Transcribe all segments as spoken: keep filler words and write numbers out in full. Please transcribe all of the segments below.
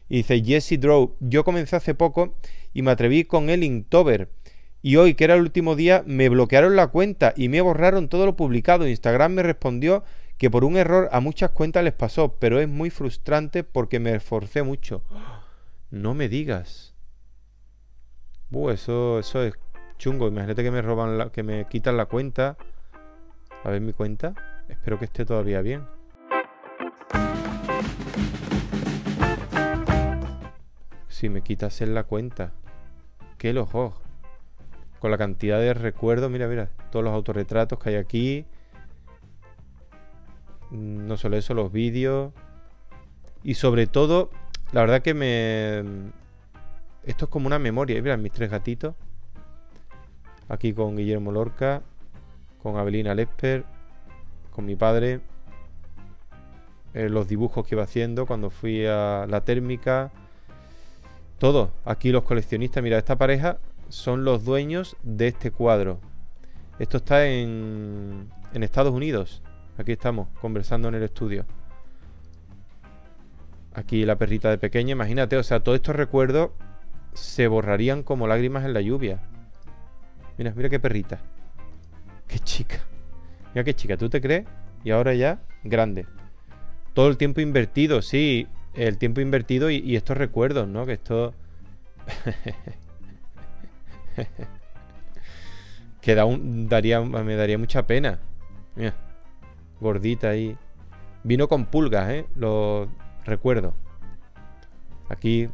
Y dice Jesse Draw, yo comencé hace poco y me atreví con el Inktober. Y hoy, que era el último día, me bloquearon la cuenta y me borraron todo lo publicado. Instagram me respondió que por un error a muchas cuentas les pasó, pero es muy frustrante porque me esforcé mucho. No me digas. Uh, eso, eso es chungo. Imagínate que me roban la, que me quitan la cuenta. A ver mi cuenta. Espero que esté todavía bien. Si me quitas en la cuenta. Qué lojo. Con la cantidad de recuerdos. Mira, mira. Todos los autorretratos que hay aquí. No solo eso, los vídeos. Y sobre todo, la verdad que me... Esto es como una memoria. Mira, mis tres gatitos. Aquí con Guillermo Lorca. Con Abelina Lesper. Con mi padre. Eh, los dibujos que iba haciendo cuando fui a la térmica. Todo. Aquí los coleccionistas. Mira, esta pareja son los dueños de este cuadro. Esto está en, en Estados Unidos. Aquí estamos, conversando en el estudio. Aquí la perrita de pequeña. Imagínate, o sea, todos estos recuerdos se borrarían como lágrimas en la lluvia. Mira, mira qué perrita. Qué chica. Mira qué chica, ¿tú te crees? Y ahora ya, grande. Todo el tiempo invertido, sí. El tiempo invertido y, y estos recuerdos, ¿no? Que esto... que da un, daría, me daría mucha pena. Mira, gordita ahí. Vino con pulgas, ¿eh? Lo recuerdo. Aquí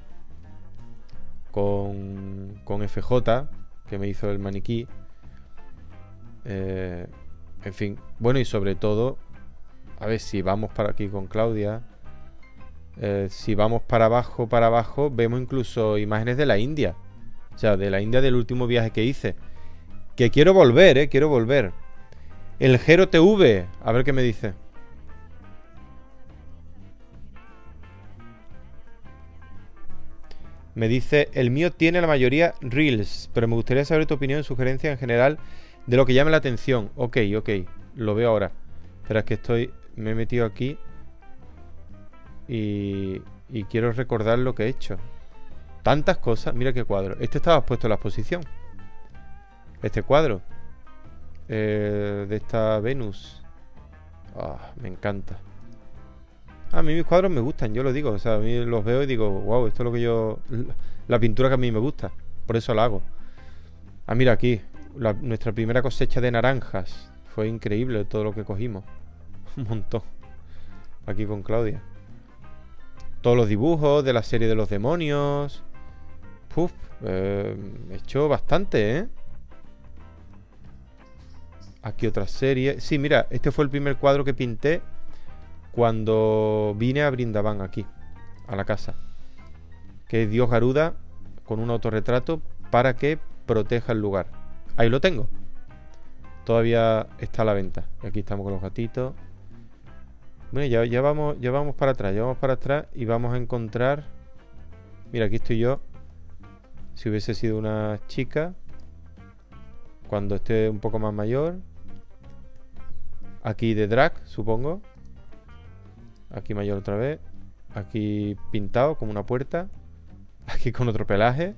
con, con F J, que me hizo el maniquí. Eh, en fin. Bueno, y sobre todo, a ver si vamos para aquí con Claudia. Eh, si vamos para abajo, para abajo, vemos incluso imágenes de la India. O sea, de la India del último viaje que hice. Que quiero volver, eh, quiero volver. El Gero T V, a ver qué me dice. Me dice, el mío tiene la mayoría Reels, pero me gustaría saber tu opinión y sugerencia en general de lo que llame la atención. Ok, ok, lo veo ahora. Espera, es que estoy, me he metido aquí y, y quiero recordar lo que he hecho. Tantas cosas, mira qué cuadro. Este estaba puesto en la exposición. Este cuadro eh, de esta Venus. Oh, me encanta. A mí mis cuadros me gustan, yo lo digo. O sea, a mí los veo y digo, wow, esto es lo que yo... La pintura que a mí me gusta. Por eso la hago. Ah, mira aquí. La, nuestra primera cosecha de naranjas. Fue increíble todo lo que cogimos. Un montón. Aquí con Claudia. Todos los dibujos de la serie de los demonios. Puf. Eh, he hecho bastante, ¿eh? Aquí otra serie. Sí, mira, este fue el primer cuadro que pinté cuando vine a Brindavan aquí, a la casa. Que es Dios Garuda con un autorretrato para que proteja el lugar. Ahí lo tengo. Todavía está a la venta. Y aquí estamos con los gatitos. Bueno, ya, ya, vamos, ya vamos para atrás, ya vamos para atrás y vamos a encontrar... Mira, aquí estoy yo. Si hubiese sido una chica, cuando esté un poco más mayor. Aquí de drag, supongo. Aquí mayor otra vez. Aquí pintado como una puerta. Aquí con otro pelaje.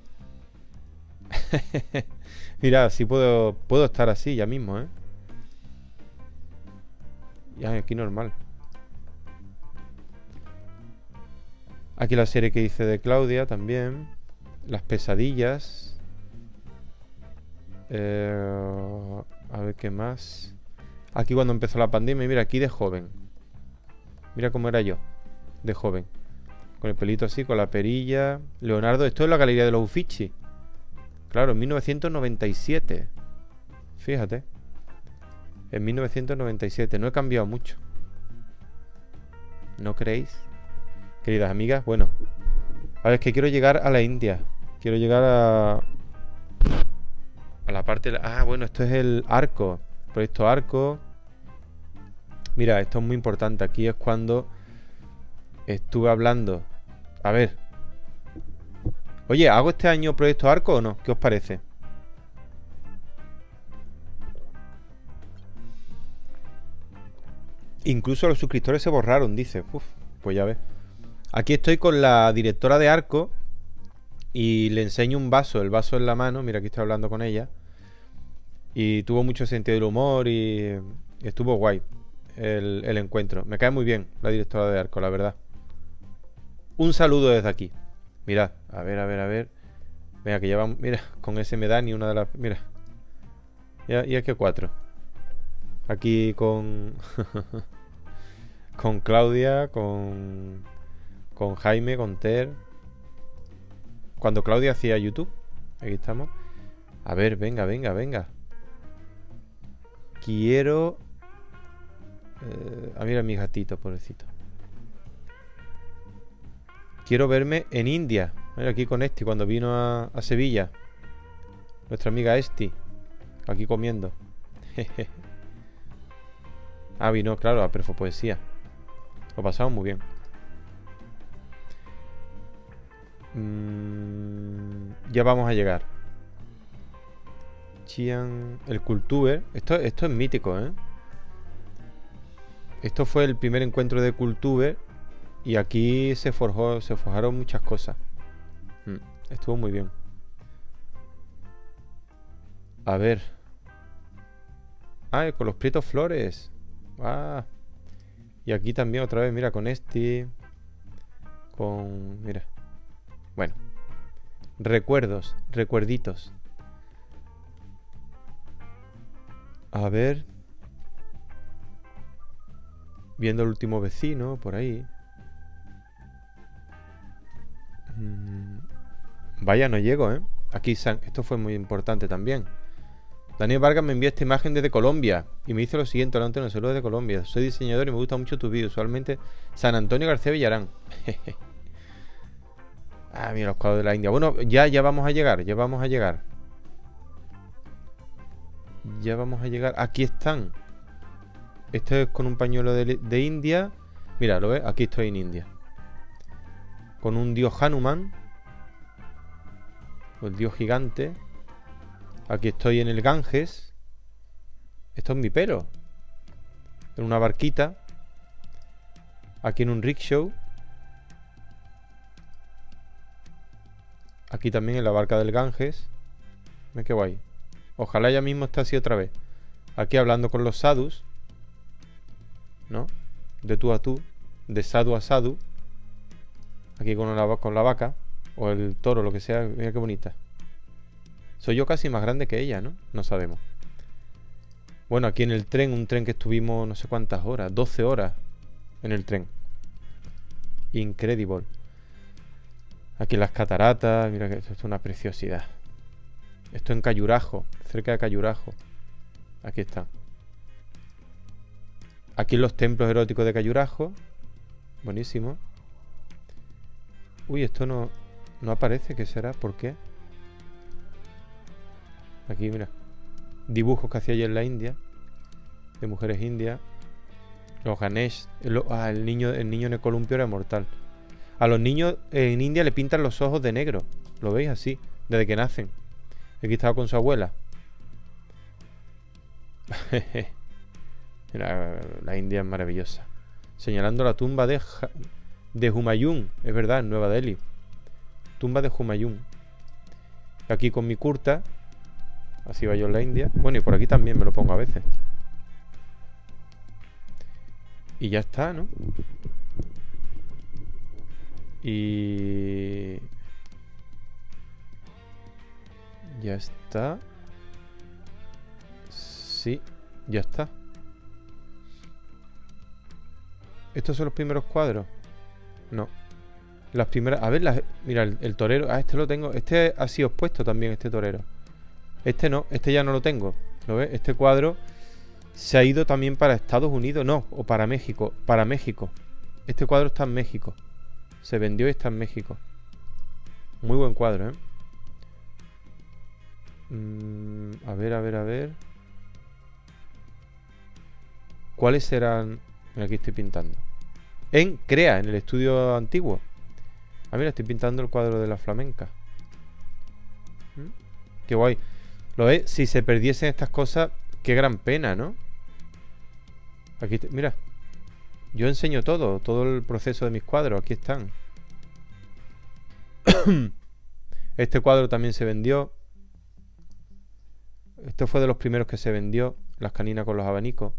Mira, sí puedo, puedo estar así ya mismo, ¿eh? Ya aquí normal. Aquí la serie que hice de Claudia también. Las pesadillas. Eh, a ver qué más. Aquí cuando empezó la pandemia. Mira, aquí de joven. Mira cómo era yo. De joven. Con el pelito así, con la perilla. Leonardo, esto es la Galería de los Uffizi. Claro, en mil novecientos noventa y siete. Fíjate. En mil novecientos noventa y siete. No he cambiado mucho. ¿No creéis? Queridas amigas, bueno. A ver, es que quiero llegar a la India. Quiero llegar a... A la parte... De la... Ah, bueno, esto es el arco. Proyecto Arco. Mira, esto es muy importante. Aquí es cuando estuve hablando. A ver. Oye, ¿hago este año Proyecto Arco o no? ¿Qué os parece? Incluso los suscriptores se borraron, dice. Uf, pues ya ves. Aquí estoy con la directora de Arco y le enseño un vaso, el vaso en la mano. Mira, aquí estoy hablando con ella. Y tuvo mucho sentido del humor y estuvo guay el, el encuentro. Me cae muy bien la directora de Arco, la verdad. Un saludo desde aquí. Mirad, a ver, a ver, a ver. Venga, que llevamos. Mira, con ese me da ni una de las. Mira. Ya, ya que cuatro. Aquí con. con Claudia, con. Con Jaime, con Ter. Cuando Claudia hacía YouTube. Aquí estamos. A ver, venga, venga, venga. Quiero. Eh, a mira mi gatito, pobrecito. Quiero verme en India. Mira, aquí con Esti, cuando vino a, a Sevilla. Nuestra amiga Esti. Aquí comiendo. Ah, vino, claro, a Perfopoesía. Lo pasamos muy bien. Mm, ya vamos a llegar. Chian. El Cultuber. Esto, esto es mítico, ¿eh? Esto fue el primer encuentro de Cultuber. Y aquí se forjó, se forjaron muchas cosas. Mm, estuvo muy bien. A ver. Ah, con los Prietos Flores. Ah. Y aquí también otra vez, mira, con este. Con... Mira. Bueno. Recuerdos, recuerditos. A ver. Viendo el último vecino, por ahí. Mm. Vaya, no llego, ¿eh? Aquí, San... esto fue muy importante también. Daniel Vargas me envió esta imagen desde Colombia y me dice lo siguiente: hola Antonio, saludos desde Colombia. Soy diseñador y me gusta mucho tu vídeo. Usualmente San Antonio García Villarán. Ah, mira los cuadros de la India. Bueno, ya, ya vamos a llegar, ya vamos a llegar. Ya vamos a llegar. Aquí están. Este es con un pañuelo de, de India. Mira, ¿lo ves? Aquí estoy en India. Con un dios Hanuman. El dios gigante. Aquí estoy en el Ganges. Esto es mi pelo. En una barquita. Aquí en un rickshaw. Aquí también en la barca del Ganges. Mira qué guay. Ojalá ya mismo esté así otra vez. Aquí hablando con los sadhus, ¿no? De tú a tú. De sadhu a sadhu. Aquí con la, con la vaca. O el toro, lo que sea. Mira qué bonita. Soy yo casi más grande que ella, ¿no? No sabemos. Bueno, aquí en el tren, un tren que estuvimos no sé cuántas horas, doce horas en el tren. Incredible. Aquí las cataratas, mira que esto es una preciosidad. Esto en Cayurajo, cerca de Cayurajo. Aquí está. Aquí los templos eróticos de Cayurajo. Buenísimo. Uy, esto no, no aparece, ¿qué será? ¿Por qué? Aquí, mira. Dibujos que hacía yo en la India. De mujeres indias. Los Ganesh. El, ah, el niño, el niño en el columpio era mortal. A los niños en India le pintan los ojos de negro. ¿Lo veis? Así. Desde que nacen. Aquí estaba con su abuela. Mira, la India es maravillosa. Señalando la tumba de, de Humayun. Es verdad, en Nueva Delhi. Tumba de Humayun. Aquí con mi kurta. Así va yo en la India. Bueno, y por aquí también me lo pongo a veces. Y ya está, ¿no? Y... ya está. Sí, ya está. ¿Estos son los primeros cuadros? No. Las primeras... A ver, las... mira, el, el torero. Ah, este lo tengo. Este ha sido expuesto también, este torero. Este no, este ya no lo tengo. ¿Lo ves? Este cuadro se ha ido también para Estados Unidos. No, o para México. Para México. Este cuadro está en México. Se vendió y está en México. Muy buen cuadro, ¿eh? Mm, a ver, a ver, a ver. ¿Cuáles serán? Mira, aquí estoy pintando. En Crea, en el estudio antiguo. Ah, mira, estoy pintando el cuadro de la flamenca. ¿Mm? Qué guay. ¿Lo ves? Si se perdiesen estas cosas, qué gran pena, ¿no? Aquí, te... mira. Yo enseño todo, todo el proceso de mis cuadros. Aquí están. Este cuadro también se vendió. Esto fue de los primeros que se vendió. Las caninas con los abanicos.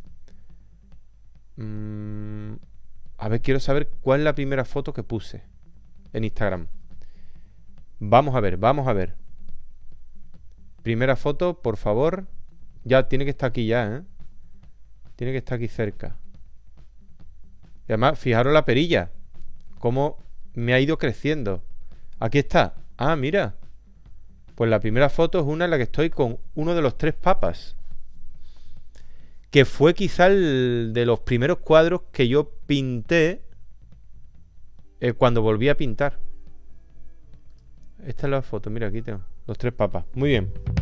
Mm, a ver, quiero saber cuál es la primera foto que puse en Instagram. Vamos a ver, vamos a ver. Primera foto, por favor. Ya, tiene que estar aquí ya, ¿eh? Tiene que estar aquí cerca. Y además, fijaros la perilla. Cómo me ha ido creciendo. Aquí está. Ah, mira. Pues la primera foto es una en la que estoy con uno de los tres papas. Que fue quizá el de los primeros cuadros que yo pinté eh, cuando volví a pintar. Esta es la foto, mira, aquí tengo los tres papas. Muy bien.